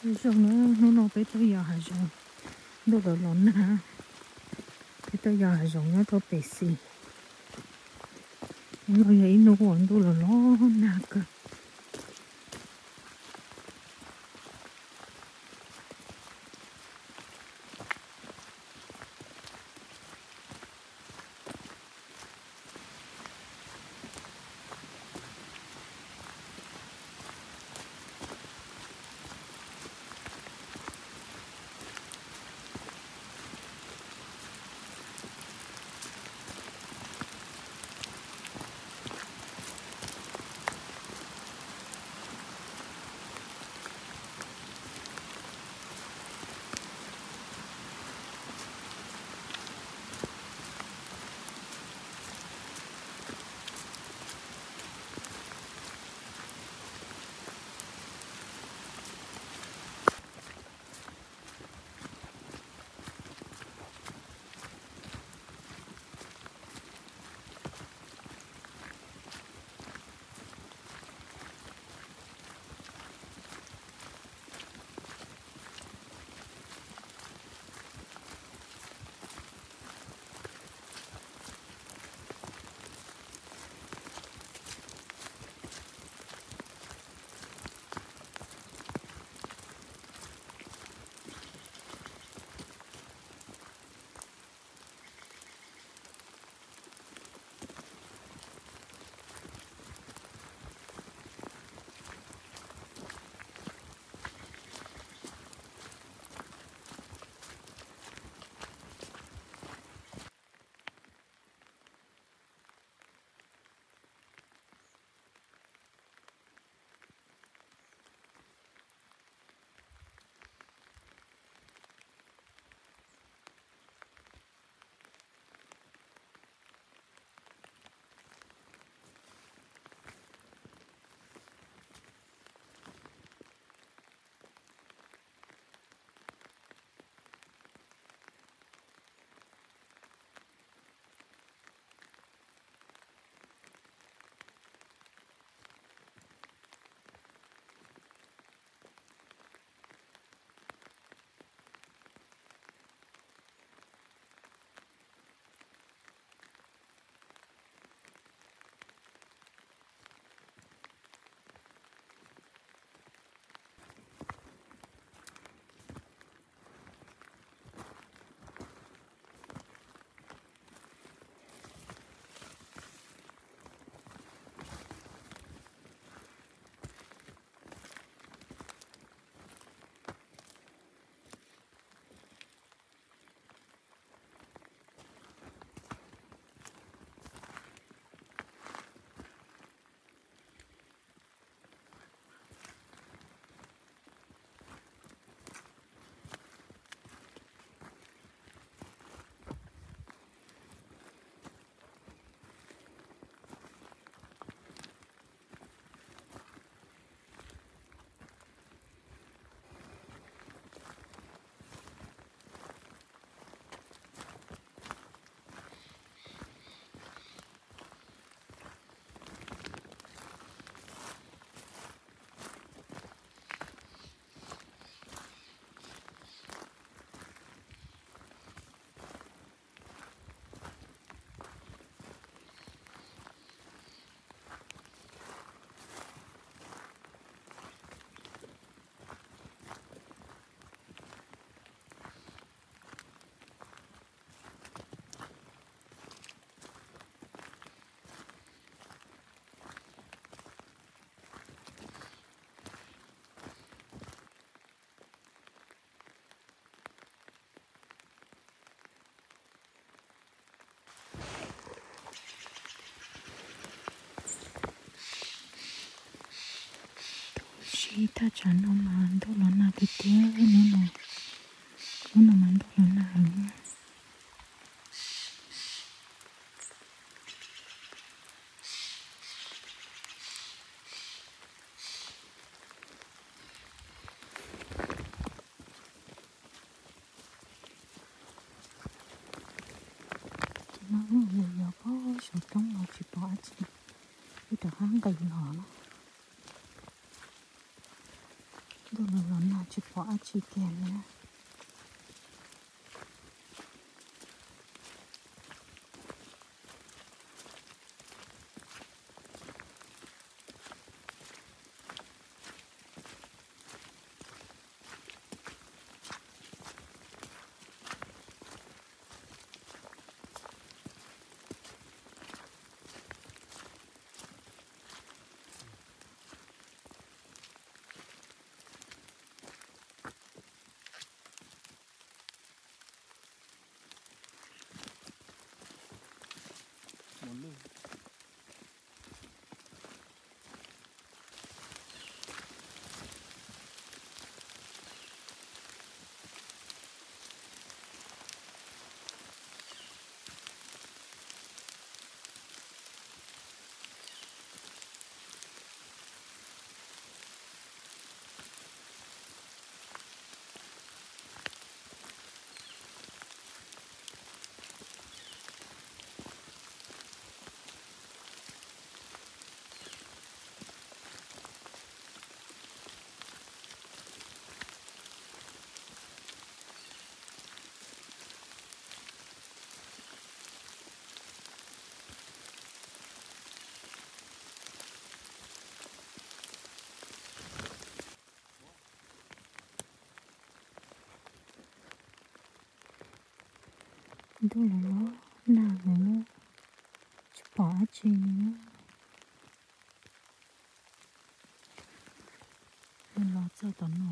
xong nó bé tôi giờ hay xong đồ đồ lớn ha bé tôi giờ hay xong nó tôi bé xì nó vậy nó còn đồ lớn nè cơ chị ta chẳng nó mà đâu là nào bị tiếng nó mà đâu là nào nó vừa có sầu trong nó chỉ bỏ chị cái đó hắn đầy nhỏ đồ là nó chỉ bỏ chỉ kèm nữa đồ là nó nào nữa chỉ bỏ chỉ nữa mình lo cho tao nó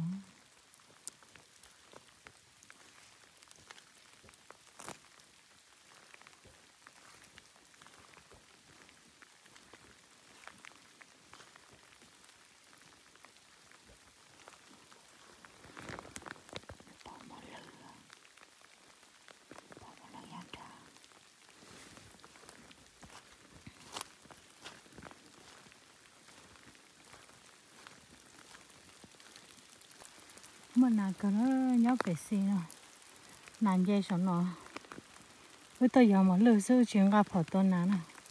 mà nào cái nó nhóc bé xí nó nàn dây sao nó với tôi giờ mà lừa sư chuyện gặp họ tôi nè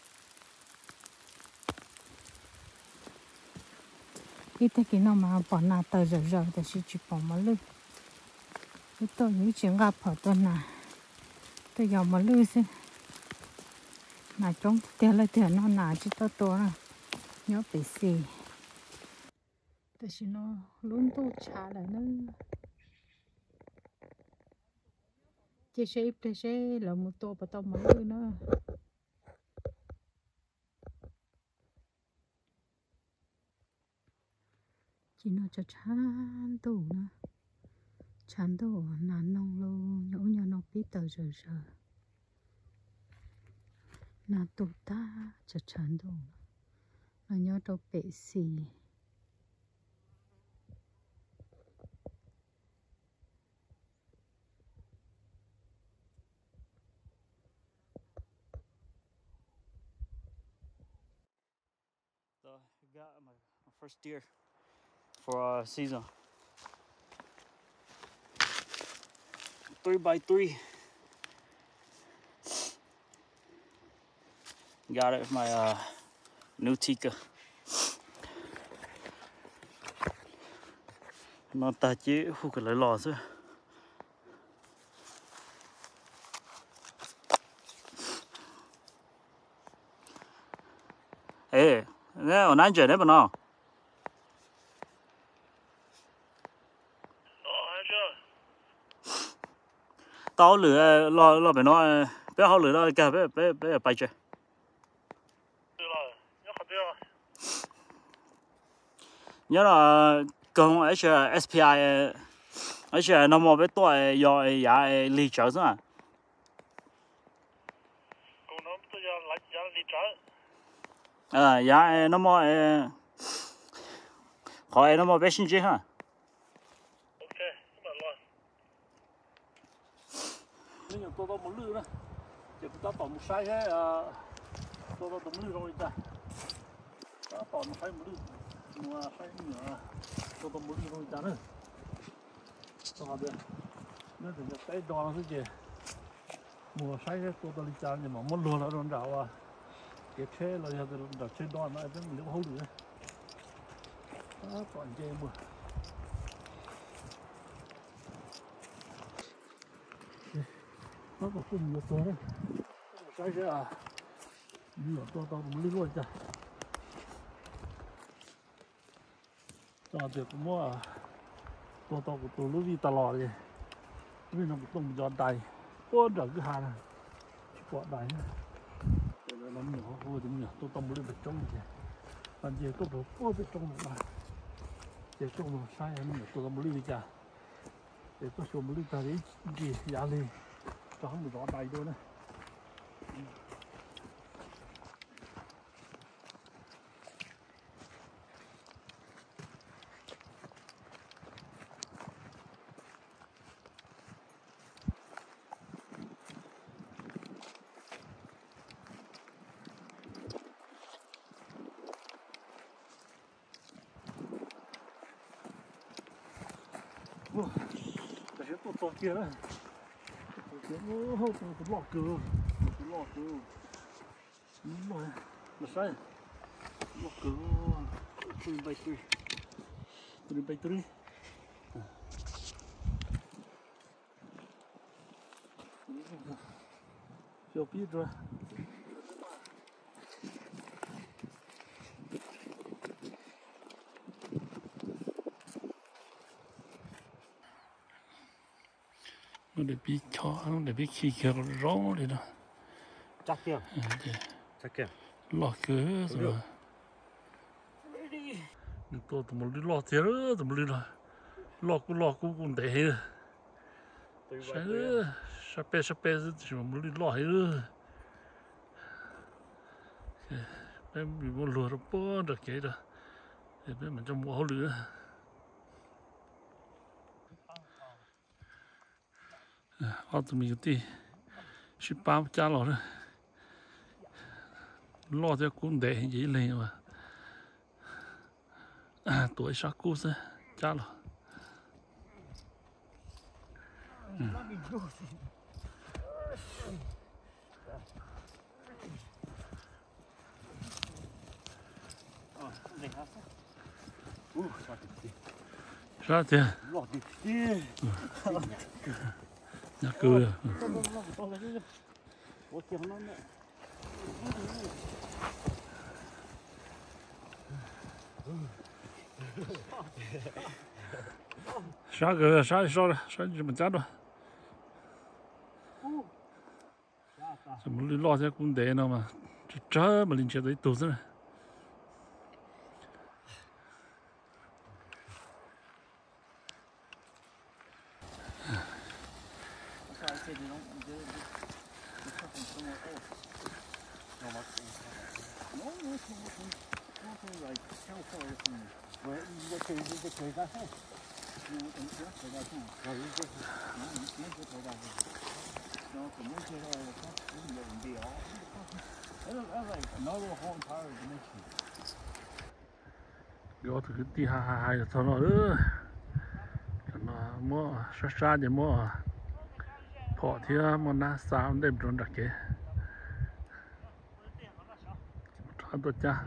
ít cái nó mà bỏ nà tờ giờ thì chỉ bỏ mà lừa với tôi những chuyện gặp họ tôi nè tôi giờ mà lừa sư nà trống tiền lại tiền nó nà chỉ tôi nè nhóc bé xíแต่ฉันน่ะลุ้นตู้ชาแล้วนะเจ๊เจ๊แล้วมุตัวปะตอมมาเลยนะจีน่าจะชานตู้นะชานตู้นานนองโลnhổ nhổ nó biết tờ giờ nàตู้taจะชานตู้là nhớ đâu bể xì So I got my first deer for season. 3x3. Got it with my new Tika. Nó ta chứ không cần lấy lò nữa. Ê, nghe ở nãy giờ đấy mà nó. Tao lửa lo phải nó bé họ lửa đó cả bé bay chơi. Nhớ là con ở SPI ở nó mua bé tuổi rồi giá lì chợ nữa. Con nó tôi giá lì chợ. Giá nó mua khỏi nó mua bé xin chứ hả? Ok, mà luôn. Nếu tôi có một lư đó, chỉ tôi tỏ một sai thế tôi có một lư rồi ta. Tỏ một sai một lư. Mua sai nữa tôi có một lư rồi ta nữa. Tôi học được. Nó thì cái đo nó chứ. Mua sai thế tôi đi chán nhưng mà muốn luôn ở trong đảo cái xe là giờ đảo trên đo nó vẫn nếu hấu được. Đó còn chơi mua. nó có không nhiều số đấy cái sẽ à nhiều to một lít luôn chả cho việc cũng mua to của tôi lúc đi tao rồi nên nó cũng giòn đầy có được cái hàng này quả đầy rồi nó nhiều thôi thì nhiều tôi một lít trong kìa còn gì có bộ có bên trong này mà để trong nó sai em nhiều tôi một lít chả để tôi số một lít ta đấy gì giá lên cho không bị giòn đầy thôi này cái sẽ tốt kia đấy cái lọ cửa nó sai lọ cửa tôi bay tươi chưa biết rồi nó để bị chó để bị khi kia rõ đi đó chắc chưa lọ cửa rồi tôi một đi lọ thế đó tôi một đi lọ cũng để hết sắp bê chỉ một đi lọ hết rồi em bị một lừa nó được cái đó để bên mình trong mùa hậu lửa tụi mình tí ship bao trả lọ rồi lo cho cũng để gì lên mà tuổi sắc cú sẽ trả lọ sao thế nhà cửa sao cửa sao mình chát rồi mình lo cho cũng để nó mà chớ mà linh chơi tới tụt rồi gió từ cái tí hai là thôi nữa nó mua sát để mua họ thì mua ná sao đem trốn đặc cái ăn tốt cha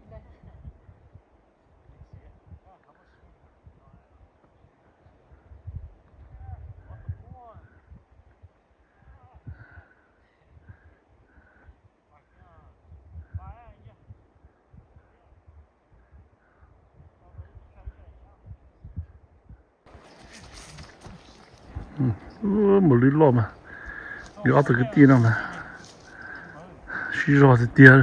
một lít lọ mà gió từ cái tí nào mà xí gió thì tia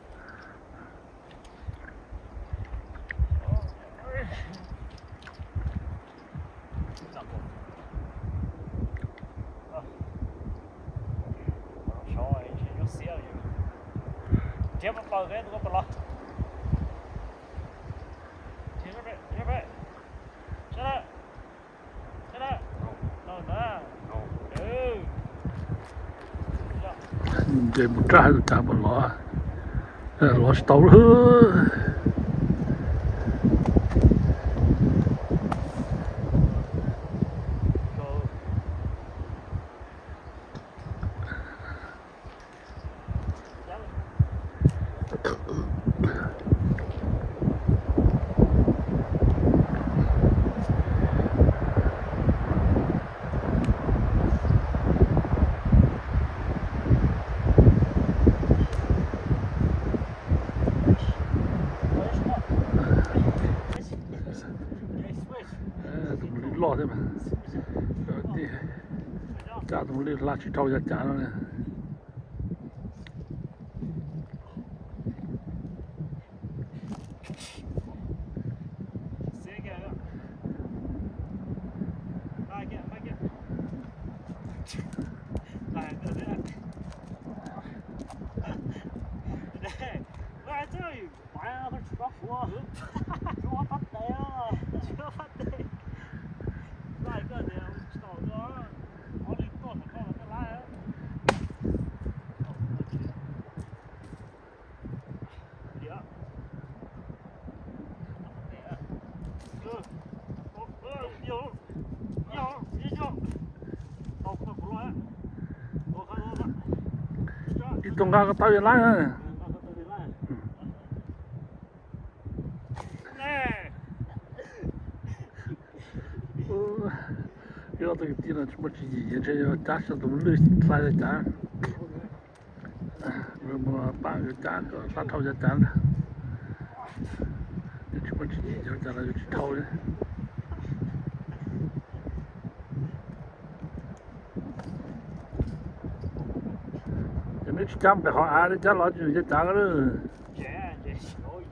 để một trái được cả một lọ tàu nữa lọ thế mà đi chả tụi mình là chỉ trâu ra chả nó này đi tung ra cái tay lại này要这个地呢，什么以前要家是都累啥的家，我们半个家个啥头就干了，什么以前家了就去掏的。这没去家不好，俺的家老就就家个了。 这小鱼，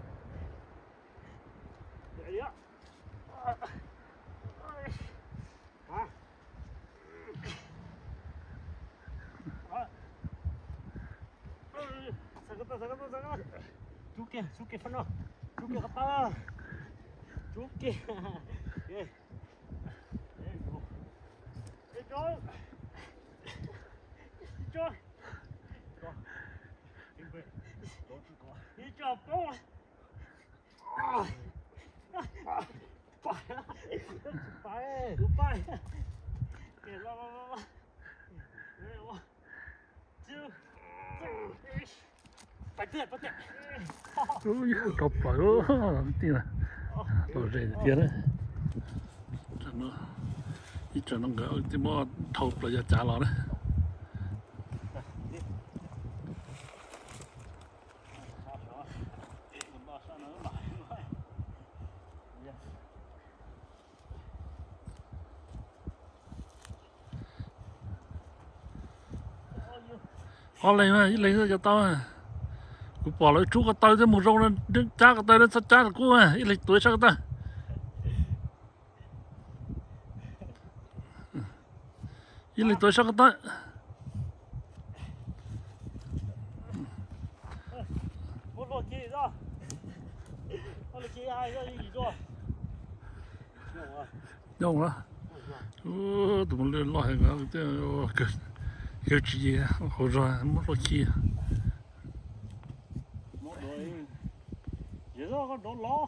哎呀，Suki phân đâu, Suki gặp ta, Suki, đây, trời, trời, trời, bông, phải, kìa lo, phải tiện. Ôi, top rồi, tin à, rồi tiền đấy, cho nó gỡ cái mỏ thâu rồi trả lọ đấy. Có lấy ra cho tao à. Cứ bỏ lại chú cái tay cho một râu nó đứng cha cái tay nó sát cha là cô à, ít lịch tuổi sao cái ta. Ít lịch tuổi sao cái ta. Một lột gì rồi. Một lột gì ai rồi gì rồi. Nhông đó. Tụi mình lên lo hay cái gì hồi rồi mất lột chi. Vậy đó có đổ lo.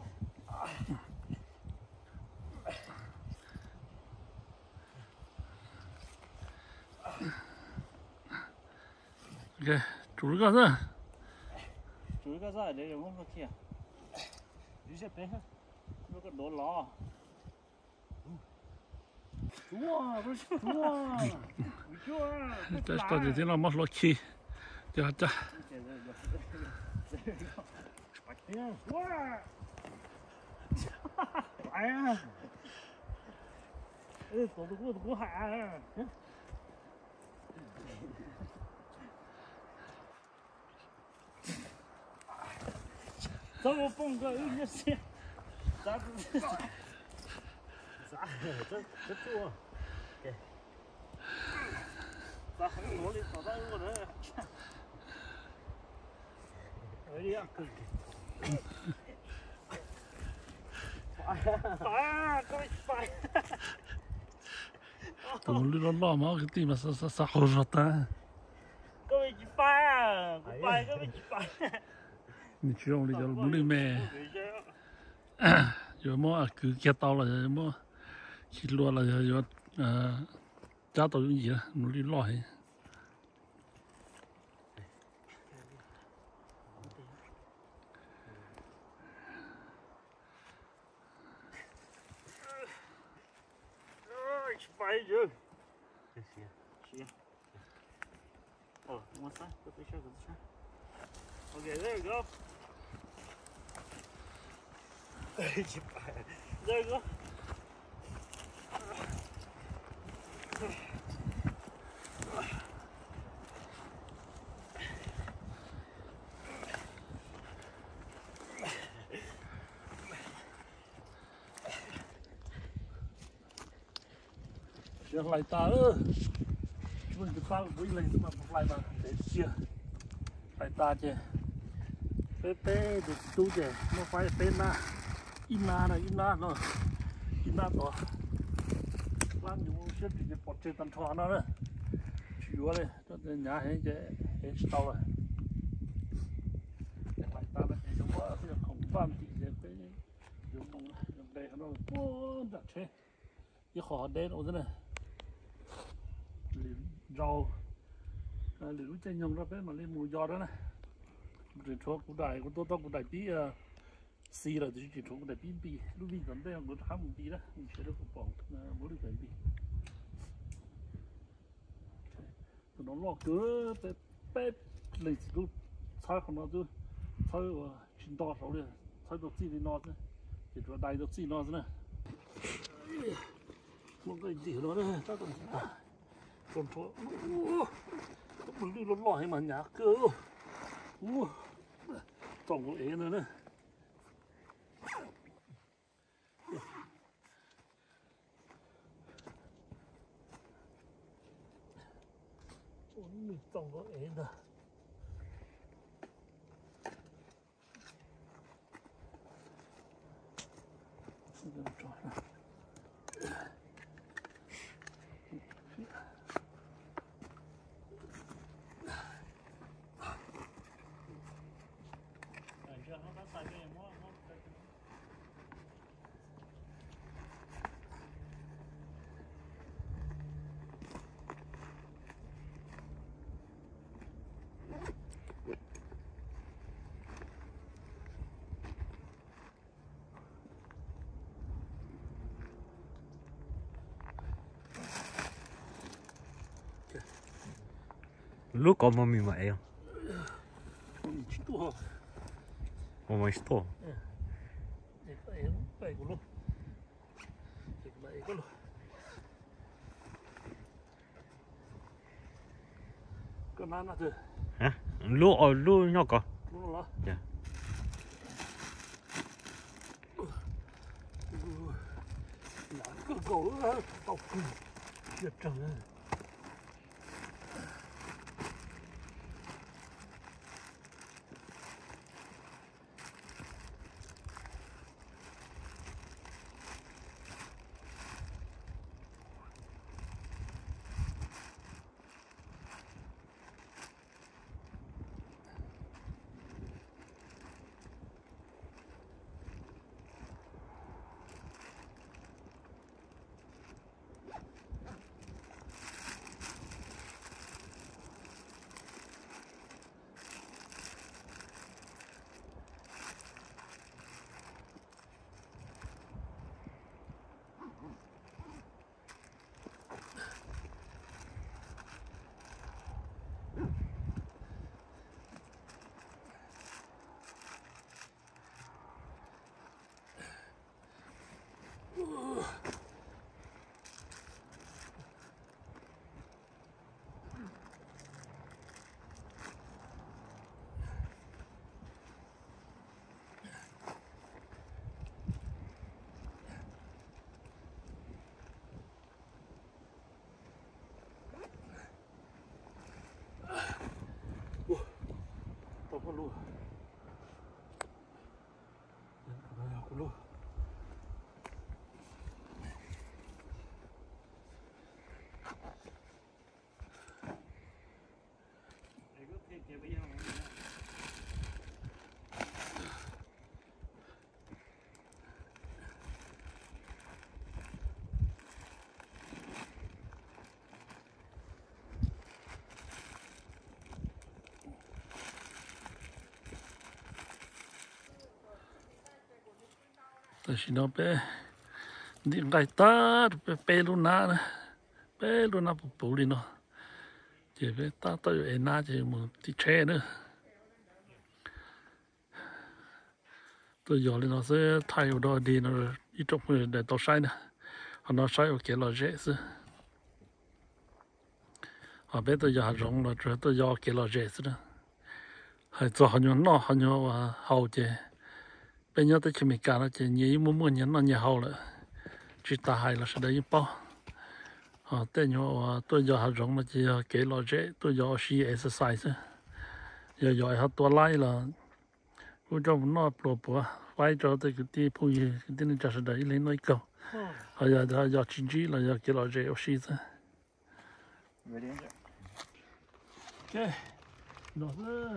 Ok, chủ cái gì? Chủ cái gì để không có kia. Đi xe bé, nó có đổ lo. Chúa, Tại sao thì nó mất lột chi? Chờ cha. Phải à. Tổ của hạ à. Sao mà bông cái như xe. Giá rất chua. Giá không nổi lên tỏ ra luôn đấy. Ở đi ăn cực. Phải. Tụi mình luôn lo mà cái gì mà sao hồi rồi ta. Có bị chỉ phải à, có bị chỉ phải. Mình chỉ ông đi cho muốn đi mẹ. Rồi mà cứ kia tao là mà chỉ luôn là rồi cha tao những gì á, nó đi lo hết. Phải chứ. Oh, one side, go this side. Okay, there you go. There you go. Chuyện lại ta ơ mình cứ ta với lên mà lại mà để chia lại ta chứ bé bé được tu chứ nó phải tên na im na nó im na to làm nhiều chuyện thì cái bọt trên tận thoa nó đấy chịu đấy cho nên nhà hết cái sau rồi lại ta là cái chỗ đó thì không van thì cái dùng nông dùng đây nó buồn chặt thế cái khó đen ổn thế này rau lưỡi chân nhông ra bé mà lên mùi giò đó này truyền thống của đại của tôi của đại bí xì là truyền thống của đại bí lúc bí gần đây ông có ham bí đó mình sẽ được bỏ mỗi được cái bí nó lo cứ bé lấy lúc sai không nó chứ sai chín đỏ sáu rồi sai đồ gì thì nó chứ thì rồi đại đồ gì nó chứ này một cái gì đó đấy chắc cũng còn thôi mình đi lót lót hay mà nhả cơ trồng cái nữa nè mình trồng cái nữa lúc có mà mình vậy không mà mình to cái nào nữa hả lúc nhỏ có lúc đó dạ cái gỗ đó tao chết trời ơi con luôn con luôn tôi chỉ nói bé điện cái ta bé luôn nè bé luôn nè bù đi nó chỉ bé ta tôi ở na chỉ một tí tre nữa tôi giờ lên nó sẽ thay vào đó đi nó ít trong người để tao sai nè nó sai ở cái lò dễ chứ bé tôi giờ rong rồi rồi tôi giờ cái lo dễ đó hay cho họ nhau hậu chứ bây giờ tôi chỉ mình cả là chỉ nhiều muốn nhắn nó nhiều hậu rồi chỉ ta hay là sẽ đấy bao tên nhau tôi giờ họ rong là chỉ cái lo dễ tôi giờ xí exercise giờ họ tua lại là cũng cho nó bổ phải cho tôi cái tí phụ gì cái tí nó sẽ đấy lên nói câu giờ chính trị là giờ cái lo dễ xí thôi ok nó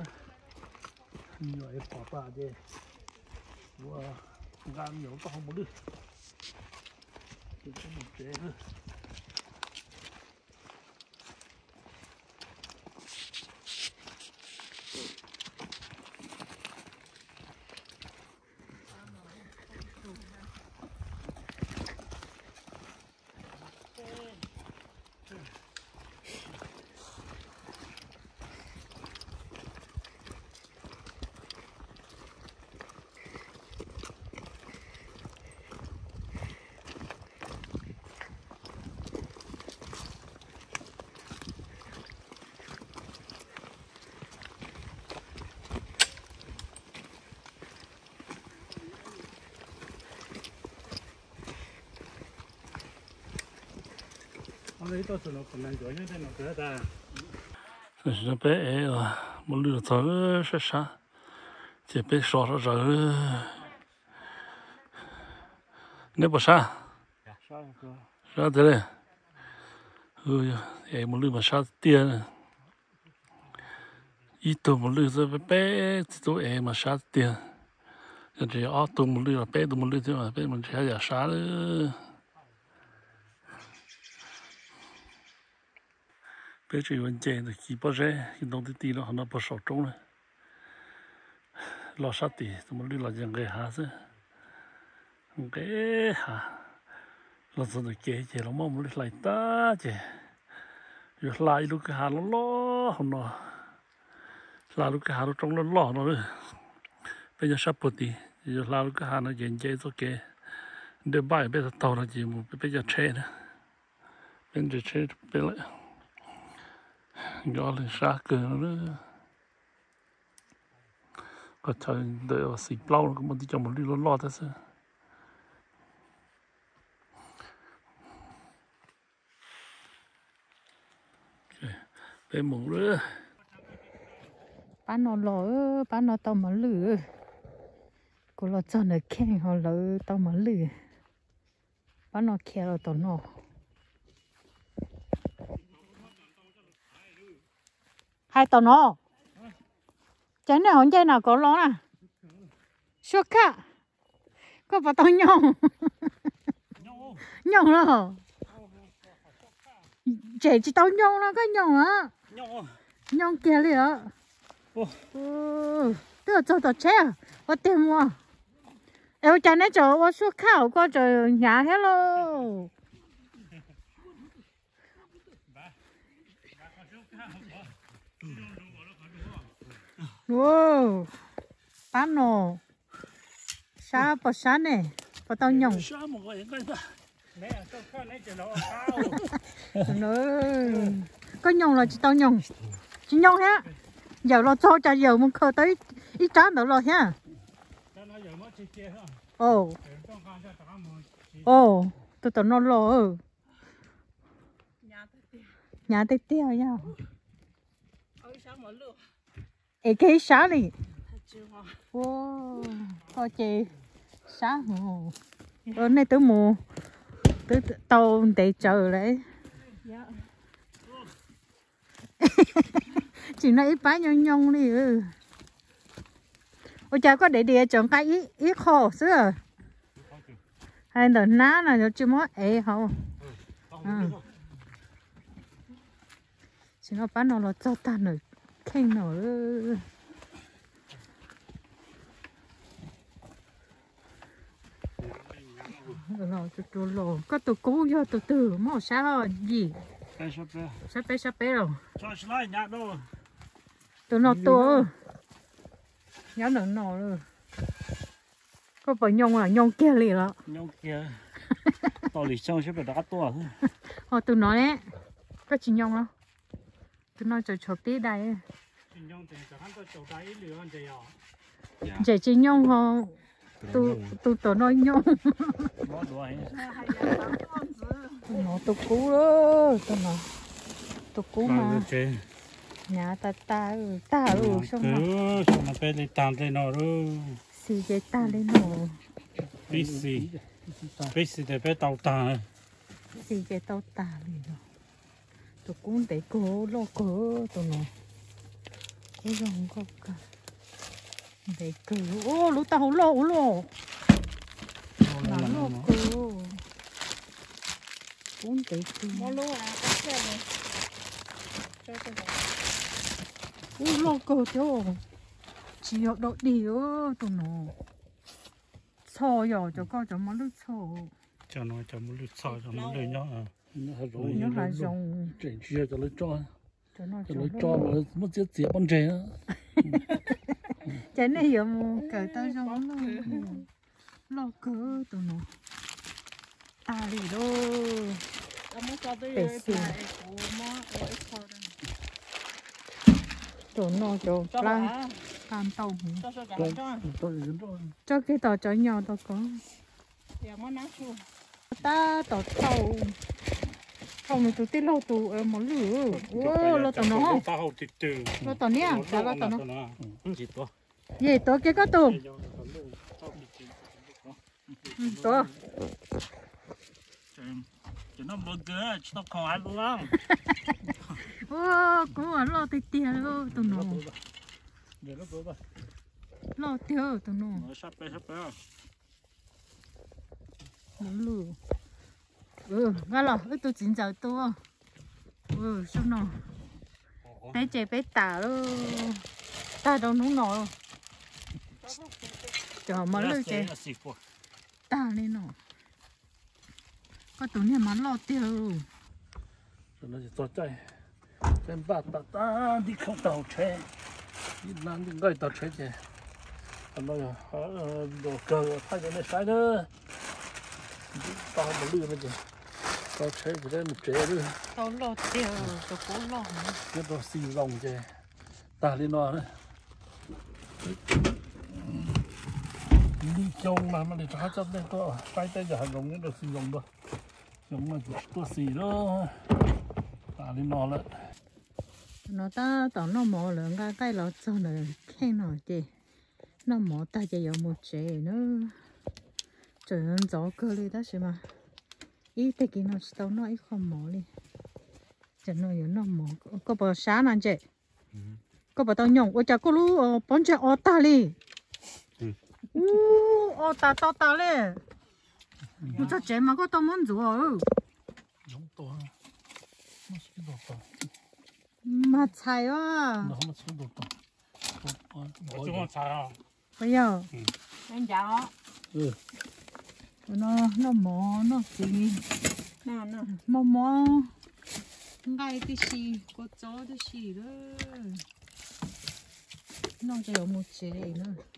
nhiều ấy bỏ ta chứ và gan nhiều tao không muốn đi chỉ có một chế thôi nó bé một lửa thở sẽ sáng chỉ bé sọ rồi nếu bỏ xa ra thế này em một lửa mà xa tiền ít tuổi một lửa rồi bé tuổi em mà xa tiền chỉ ở tuổi một lửa bé tuổi một lửa thôi mà bé mình sẽ giả xa nữa bé chỉ vấn đề là khi bao giờ khi đông tí nó nó bao sầu trống này lo sát tí tụi mình đi là những cái hả chứ cái hả là rồi được kể chỉ là mong muốn lại ta chứ rồi lại lúc cái hả nó lo không nó là lúc cái hả nó trong nó lo nó nữa bây giờ sắp bớt đi rồi là lúc cái hả nó dễ dễ cho kể để bài bây giờ tàu là gì mà bây giờ chơi nữa bên giờ chơi bên lại gió lên xa cờ nữa có trời đợi ở xịt lâu cũng muốn đi cho một đi lo thế sao để mùng nữa bán nó lỡ bán nó tao mà lử cô lo cho nó khen họ lỡ tao mà lử bán nó khen rồi tao nó hai tao nó cái này hôm nay nào có lo à sốt cả có phải tao nhông nhông rồi trẻ chỉ tao nhông nó cái nhông á nhông kia đi ạ tức là cho tao chết à tìm mua em cho nên cho sốt khảo qua rồi nhà hello wow bán nổ xa bỏ xa này bỏ tao nhông nó có nhông là chỉ tao nhông chỉ nhông ha giờ lo cho giờ muốn khơi tới ít trán nữa rồi ha ồ tôi tưởng nó lo nhà tết tiêu nha cái sáng đi wow coi chị sáng hồ hôm nay tới mùa tới tàu để chờ đấy chị nói ít bái nhông nhông đi ôi trời có để địa chọn cái ít khô xưa hay là ná là chưa mót không chị nói bán nó là cho ta nữa khen nó rồi rồi có tụi cũ vô tụi từ màu sao gì sắp bé rồi tụi nó to nhớ nó rồi có phải nhông là nhông kia liền đó nhông kia to lì xong sẽ phải đá to tụi nó đấy có chỉ nhông đâu tụi nó cho tí đây nhông thì cho hắn tôi chỗ đây lửa anh chị ạ chị chỉ nhông họ tụi nó nhông nó đuổi nó tụi cú đó tụi cú mà chơi nhà ta rồi xong rồi xong nó bé lên tàn lên nó rồi xì cái ta lên nó bé xì để bé tàu tàn xì cái tao ta lên nó tụi cú để cố lo cố tụi nó cố rong có cả để cố ô lũ tao lo nó lo cố cú để cố mua lúa à có xe này cho tôi ô lo cố cho chỉ học độ điều tụi nó cho giờ cho con cho món nước cho nó cho một lít xào cho nó lên nhá nó là dùng chuyện chia cho lấy cho nó lấy cho mà mất chết chết con trẻ cái này hiểu mà cởi tay giống lo cỡ tụi nó ta đi đâu mua cho tôi để xì tụi nó cho plan làm tàu cho cái tàu cho nhau tao có ta tàu không tụi tí lâu tụi em muốn lử lo tụi nó tao từ từ lo tụi nhá đã lo tụi nó chỉ to gì tôi cái có tụi tôi chỉ nó bơ cơ chỉ nó không ai luôn ô cũng là lo tiền tiền luôn tụi nó để nó bơ lo tiêu tụi nó sắp bé muốn lử nghe lo cái tôi chính giờ tôi xong nó bé trẻ bé tả luôn ta đâu nóng nổi cho mà lử trẻ ta lên nó có tụi này mà lo tiêu cho nó chỉ to chạy trên bát ta đi không tàu xe đi làm những cái tàu xe chứ anh nói đồ cờ thay cho nó sai nữa tao mà lừa nó chứ tao xe chỉ để một trẻ nữa tao lo tiêu tao cố lo cái đó xì rồng chứ ta lên nó đấy đi trông mà để cho cho nên có tay tay giờ rồng cái đồ xì rồng đó rồng làตัวxì đó ta lên nó lại nó ta tao nó mò lượng cái lọ cho nó khen nó chứ nó mò ta chỉ có một chế nữa trời ơi gió cơ đi đó chứ mà ít thì cái nó tao nó ít không mò đi cho nó有那么个把啥难着，个把当用，我家个路帮着熬大哩，熬大嘞，我这这嘛个当门做哦， giống to nó sẽ đồ to 嘛菜啊， nó không sẽ đồ to chúng con xài à 不要， anh chào nó mò nó gì， nào nào 摸，爱的是个做的是了，那就有木节呢。